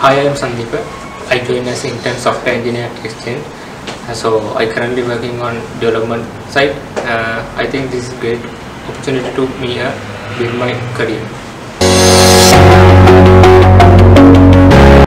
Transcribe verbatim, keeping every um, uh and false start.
Hi, I am Sandeepa. I joined as intern software engineer at XGen. Uh, so I currently working on development side. Uh, I think this is great opportunity to me uh, build my career.